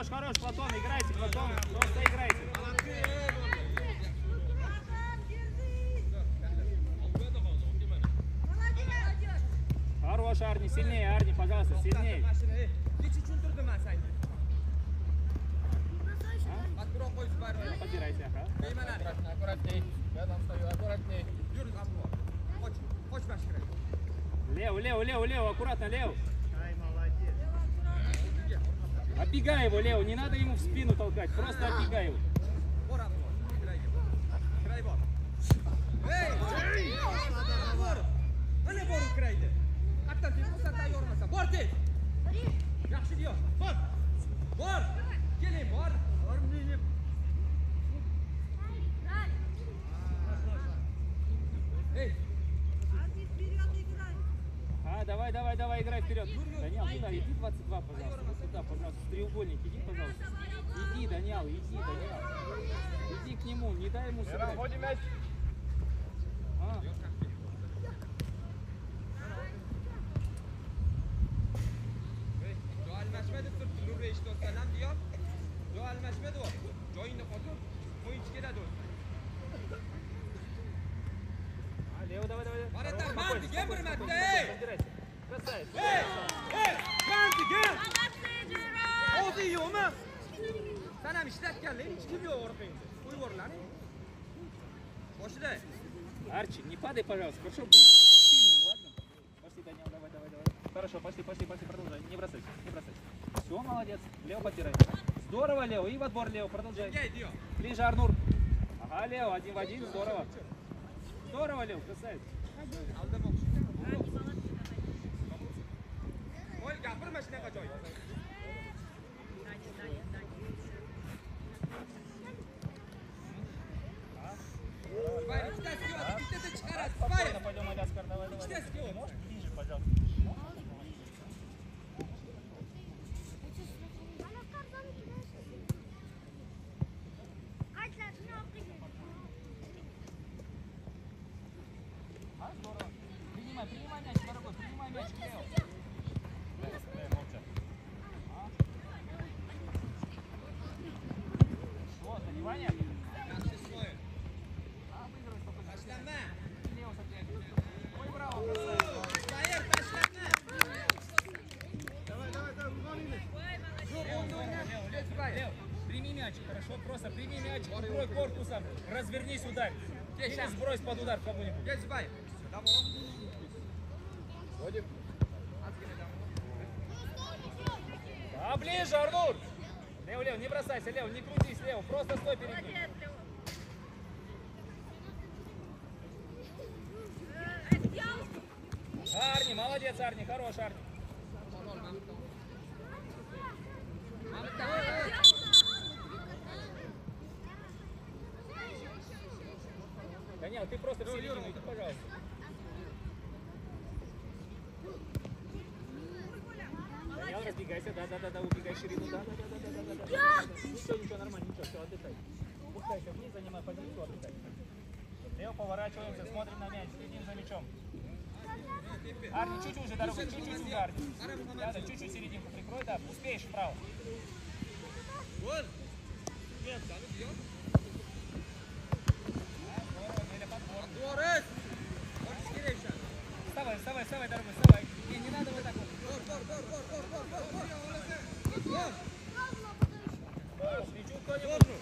Хорош, хорош, Платон, играйте, Платон, просто играйте. Хорош, Арни, сильнее, Арни, пожалуйста, сильнее. Подбирайте, ага. Лево, лево, лево, лево, аккуратно, лево. Оббегай его, Лео, не надо ему в спину толкать, просто оббегай его. Давай, давай, давай, играй вперед. Даниал, сюда, иди 22, пожалуйста. Вот сюда, пожалуйста, в треугольник, иди, пожалуйста. Иди, Даниал, иди, Даниал. Иди к нему, не дай ему сюда. Лево, давай, давай. Красавец. Арчи, не падай, пожалуйста. Хорошо, будь сильным, ладно? Пошли, Даниил, давай, давай, давай. Хорошо, пошли, пошли, пошли, продолжай. Не бросай, не бросай. Все, молодец. Лево подбирай. Здорово, Лево. И в отбор, Лево, продолжай. Ближе, Арнур. Ага, Лево, один в один, здорово. Здорово, Лево, красавец. Спокойно пойдем, Аляскар, давай, давай. Можешь ближе, пожалуйста. Здорово. Принимай мяч, дорогой, принимай мяч, Лео. Вот, внимание. Ой, браво, Лео, прими мяч, хорошо, просто прими мяч, открой корпусом, развернись, ударь. Или сбрось под удар кому-нибудь. А ближе, Арнур! Лео, Лео, не бросайся, Лео, не крутись, Лео, просто стой перед ним. Арни, молодец, Арни, хорош, Арни. Даниил, ты просто в середину, иди, пожалуйста. Даниил, разбегайся, да, убегай ширину, да. Ничего, нормально, ничего, все, отдыхай. Пускайся вниз, занимай позицию, отдыхай. Лево, поворачиваемся, смотрим на мяч, следим за мячом. Арни, чуть-чуть уже дорогу, чуть-чуть уже, Арни. Да, чуть-чуть серединку прикрой, да, успеешь вправо. Вставай, дорогой, вставай. Не надо вот так вот. Свечу кто-нибудь.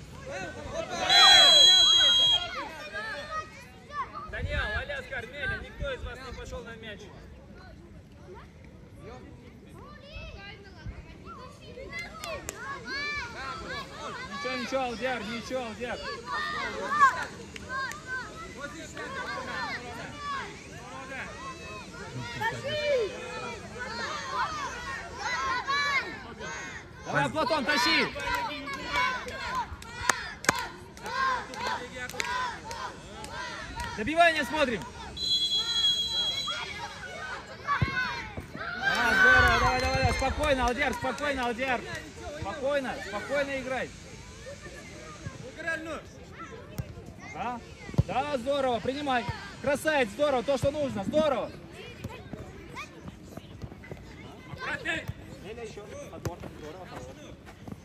Даниил, Аляскар, Меля, никто из вас не пошел на мяч. Ничего, Алдиар, ничего, Алдиар. Давай, Платон, тащи! Добивание смотрим! Здорово, давай, спокойно, Алдиар, спокойно играй. Да, здорово, принимай. Красавец, здорово, то, что нужно, здорово. Еще, подбор, здорово, хорошо.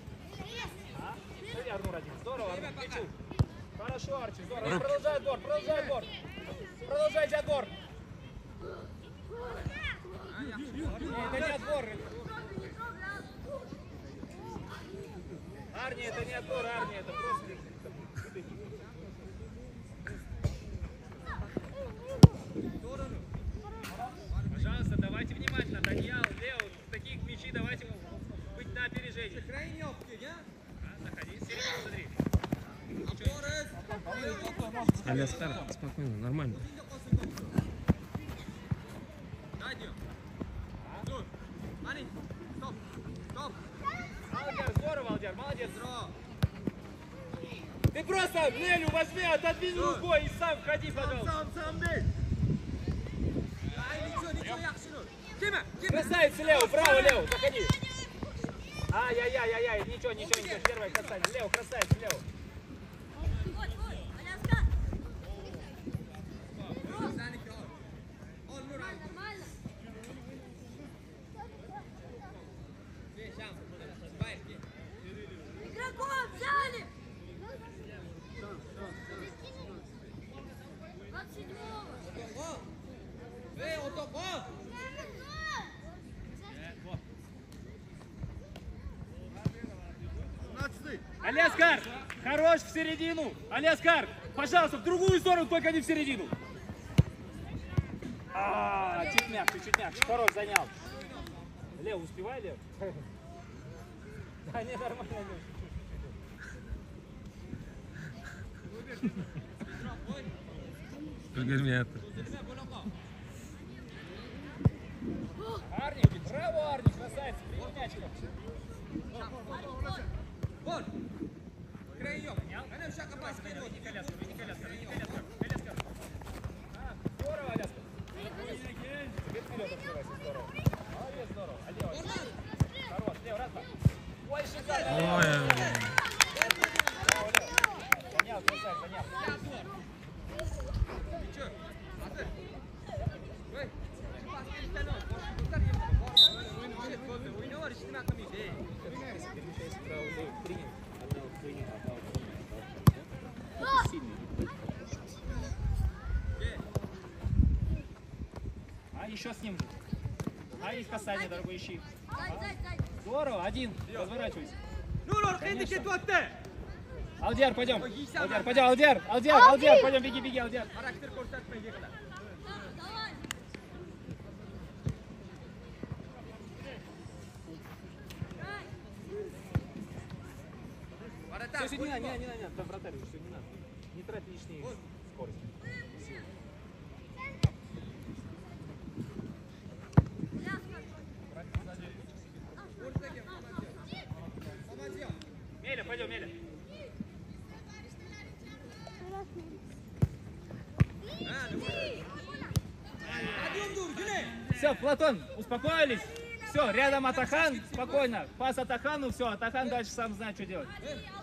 один. Здорово, Мичу. Хорошо, Арчи, здорово. Продолжай отбор, продолжай отбор. Продолжайте отбор. Это не отбор. Арни, это не отбор, Арни, это просто... Пожалуйста, давайте внимательно. Даниэл, Лео, таких мячей давайте быть на опережении. Заходи, середину смотри. Аляскар, спокойно, нормально. Алдер, здорово, Алдер, молодец. Ты просто Лелю возьми, отодвинь рукой и сам входи, пожалуйста. Красавица, Лео, право, Лео, заходи. Ай-яй-яй-яй, ничего, первая красавица. Лео, красавица, Лео. Игроков взяли! 27-го! Аляскар, хорош в середину. Аляскар, пожалуйста, в другую сторону, только не в середину. Чуть мягче, чуть мягче. Хорош, занял. Лев, успевай, Лев? Да, не, нормально, Лев. Герметр. Арни, браво, Арни, красавец, прием мячиком. Вот. Здорово, Аляска. Теперь вперед открывайся, здорово. Молодец, здорово. А Лео? Хорош, Лео, раз, два. Ой, шикарно. Занял, красавец, занял. А еще с ним. А и касание, дорогой, ищи. Здорово, один. Разворачивайся. Алдер, пойдем. Алдер, пойдем, Алдер, пойдем, беги, Алдер. Все, не надо, там вратарь, все, не надо. Не трать лишней скорости. Меля, пойдем, Меля. Все, Платон, успокоились. Все, рядом Атахан, спокойно. Пас Атахану, все, Атахан дальше сам знает, что делать.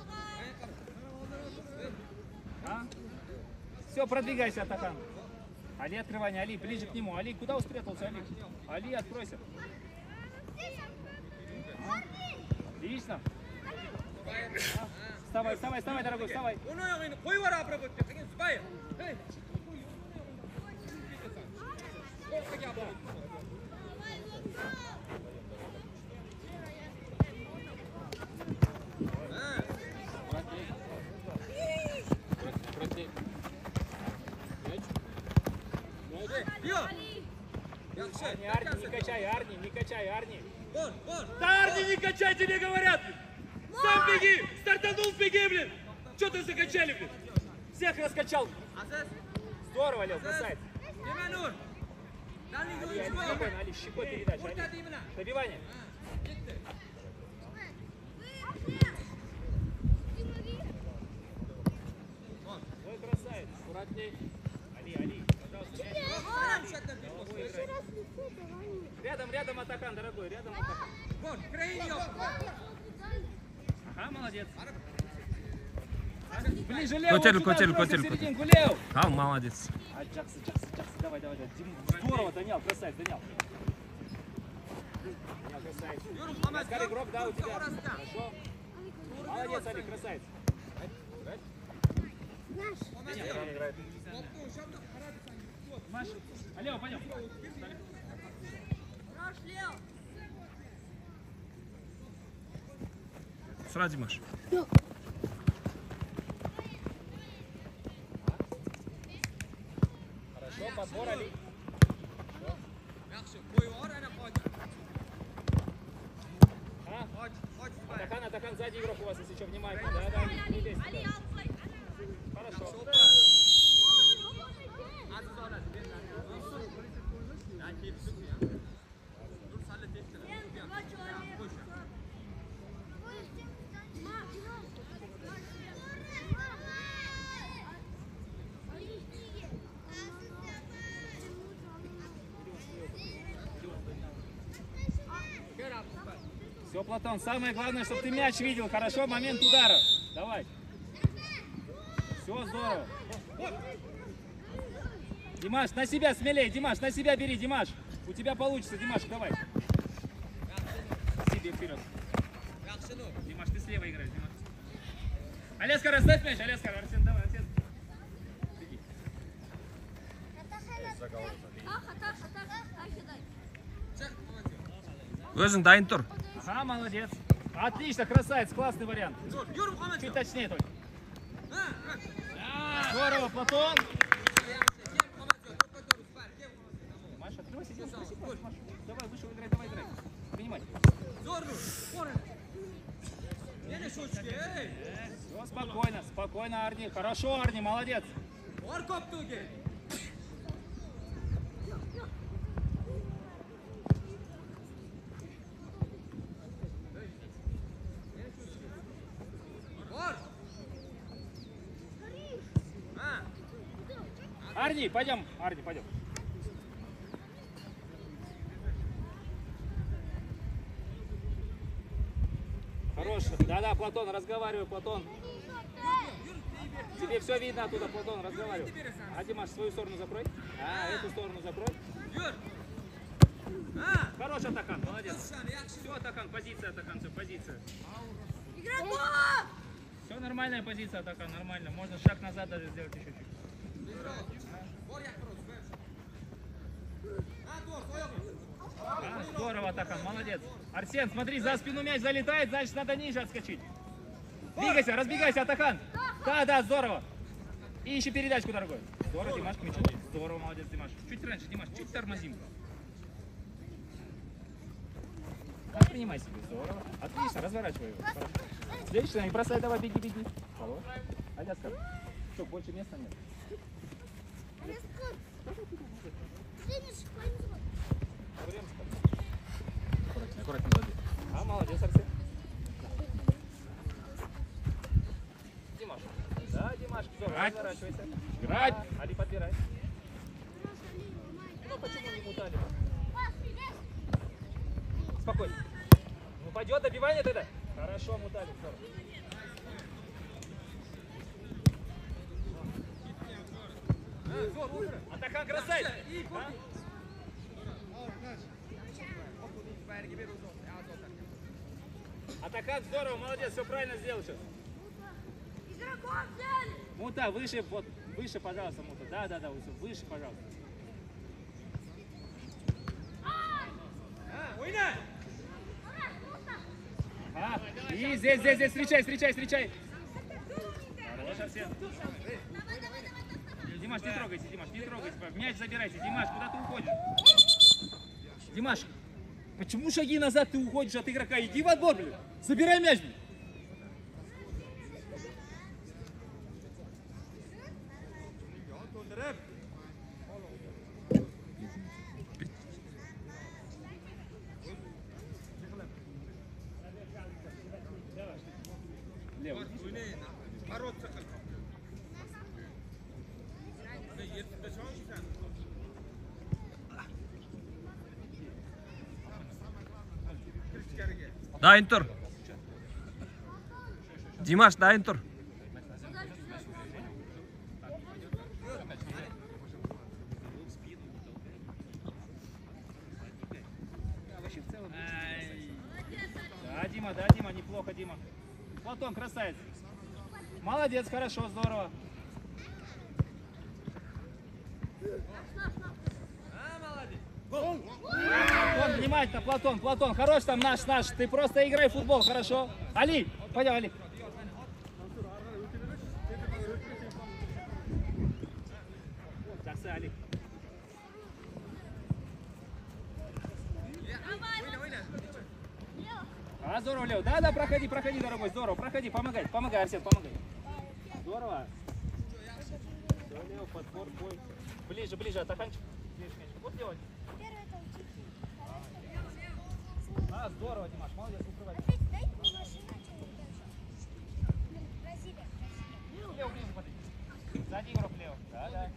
Все, продвигайся, Атахан. Али, открывание, Али, ближе к нему. Али, куда спрятался, Али? Али, откройся. Отлично. Вставай, дорогой, вставай. Арни, не качай, Арни. Да, Арни, не качай, тебе говорят! Сам беги! Стартанул, беги, блин! Че ты закачали, блин? Всех раскачал! Здорово, Лев, красавец! Али, спокойно, Али, щекой передача, Али. Добивание. Ой, красавец! Аккуратней. Али, пожалуйста, рядом Атахан, дорогой, рядом Атахан. Ага, молодец. Ближе, Лео, серединку, Лео. А, молодец. Джаксы, давай. Здорово, Даниэл, красавец, Даниэл. Даниэл, красавец. Игрок, да, у тебя. Хорошо. Молодец, Али, красавец. Роман играет. Маш, Алео, пойдем. Сразу, Димаш. Хорошо, подбор, Али. Атакан, сзади игрок у вас, если что, внимательно. Да, не лезьте. Хорошо. Все, Платон, самое главное, чтобы ты мяч видел, хорошо, момент удара. Давай. Все, здорово. Димаш, на себя смелее, Димаш, на себя бери, Димаш. У тебя получится, Димаш, давай. Себе вперед. Димаш, ты слева играешь, Димаш. Алескар, оставь мяч, Алескар, Арсен, давай, Арсен. Беги. Өзің дайын тұр. Ага, молодец. Отлично, красавец, классный вариант. Чуть точнее только. Здорово, Платон. Маша, открывайся, давай, вышел, играй, давай, играй. Принимай. Все, спокойно, спокойно, Арни. Хорошо, Арни, молодец. Арни, пойдем, Арни, пойдем. Хорош. Да-да, Платон, разговаривай, Платон. Тебе все видно оттуда, Платон, разговаривай. А, Димаш, свою сторону закрой. А, эту сторону закрой. Хорош, Атакан, молодец. Все, Атакан, позиция, Атакан, все, позиция. Все, нормальная позиция, Атакан, нормально. Можно шаг назад даже сделать еще чуть-чуть. А, здорово, Атакан, молодец. Арсен, смотри, за спину мяч залетает, значит, надо ниже отскочить. Двигайся, разбегайся, Атакан. Да, здорово. И ищи передачку, дорогой. Здорово, Димаш, к мячу. Здорово, молодец, Димаш. Чуть раньше, Димаш, чуть тормозим. Принимай себе, здорово. Отлично, разворачивай его. Хорошо. Следующий, не бросай, давай, беги. Алло. Аляскар. Что, больше места нет? Аккуратно, сзади. А, молодец, Арсен. Димаш. Да, Димаш, здорово, разворачивайся. Играть. Али, подбирай. Ну, почему не мутали? Спокойно. Ну, пойдет добивание тогда. Хорошо, мутали, здорово. Атакан, красавец! Атакан, здорово, молодец, все правильно сделал сейчас. Мута, выше, вот, выше, пожалуйста, Мута. Да, выше, пожалуйста. Ага. И здесь, встречай. Хорош, Арсен. Димаш, не трогайся. Мяч забирайте. Димаш, куда ты уходишь? Димаш, почему шаги назад ты уходишь от игрока? Иди в отбор, блин. Забирай мяч, блин. Лево. Дайын тұр. Димаш, дайын тұр. Да, Дима, неплохо, Дима. Платон, красавец. Молодец, хорошо, здорово. Платон, внимательно, Платон, хорош там наш. Ты просто играй в футбол, хорошо? Али, пойдем, Али. Али. Здорово, Лев. Да, проходи, дорогой, здорово, проходи, помогай, Арсен, помогай. Здорово. Все, Лев, подбор, бой. Ближе, атаканчик. Вот делать. Здорово, Димаш, молодец, укрывай. Лев, ближе подойди. Сзади игрок, Лев. Да.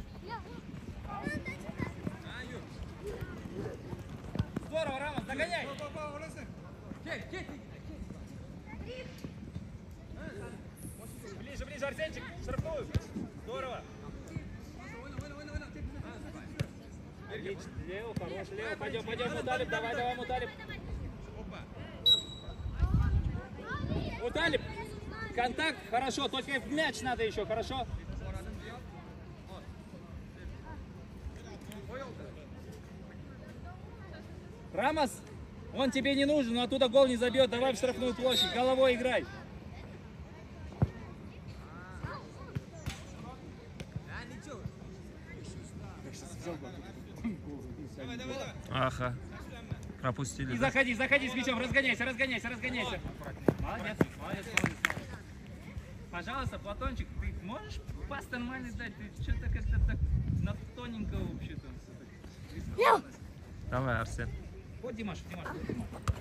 Здорово, Рамос, догоняй. Ближе, Арсенчик, штрафную. Здорово. Отлично, Лео, хорош, Лео, пойдем, Муталиб, давай, Муталиб. Муталиб, контакт, хорошо, только в мяч надо еще, хорошо? Рамос, он тебе не нужен, но оттуда гол не забьет, давай в штрафную площадь, головой играй. Ага. Пропустили. И заходи с мячом, разгоняйся. Молодец. Пожалуйста, Платончик, ты можешь пас нормальный дать? Ты что-то как-то так на тоненького вообще-то. Давай, Арсен. Вот Димаш. Арсен,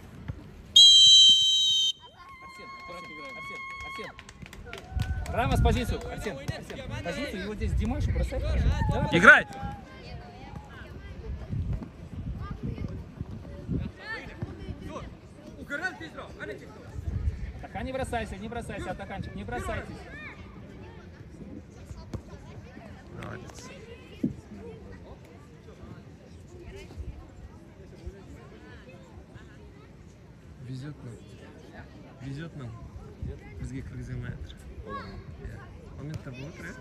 Арсен. Рамос, позицию. Арсен. Позицию, и вот здесь Димаш бросай. Играй! Атака, не бросайся, атаканчик, не бросайтесь. Молодец. Везет нам. Бізге кіргізе алмай жатыр. Моменттер болады, right?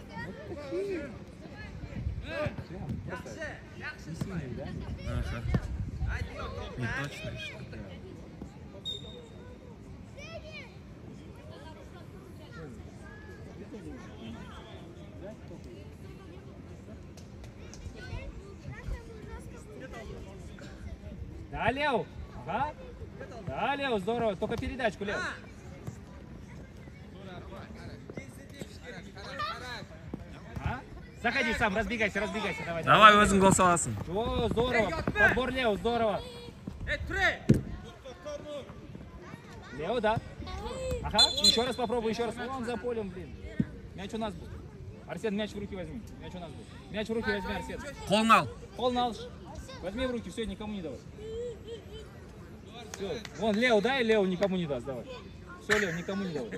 Ага. Не точно еще. Да, Лев. Ага. Да, Лев, здорово. Только передачку, Лев. А? Заходи сам, разбегайся, давай. Давай, өзің гол саласың. О, здорово. Подбор Лев, здорово. Лев, да. Ага, еще раз попробуй, Он за полем, блин. Мяч у нас был. Арсен, мяч в руки возьми. Мяч в руки возьми, Арсен. Қолын ал. Возьми в руки, все, никому не давай. Все. Вон, Лео, дай, Лео никому не даст, давай. Все, Лео, никому не давай.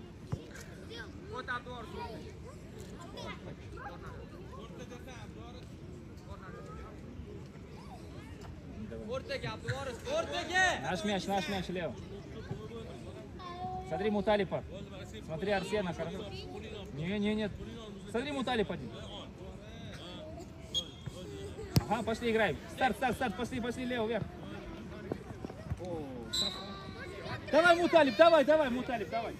Наш мяч, Лео. Смотри, Муталипа. Смотри, Арсена, хорошо. Нет. Смотри, Муталипа. Ага, пошли играем. Старт, пошли, Лео, вверх. Давай, Муталип, давай, Муталип, давай.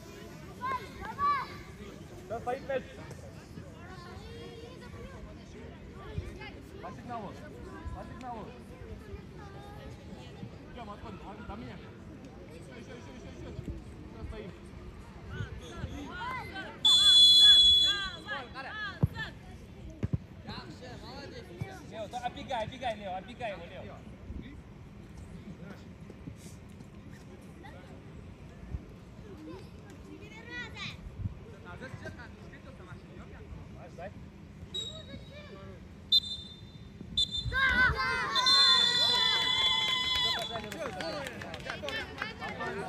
Стоит мяч. По сигналу. Идем, отходим, до меня. Еще. Стоим. Лео, оббегай, Лео, оббегай его, Лео.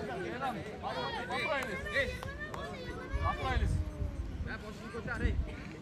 Поправились.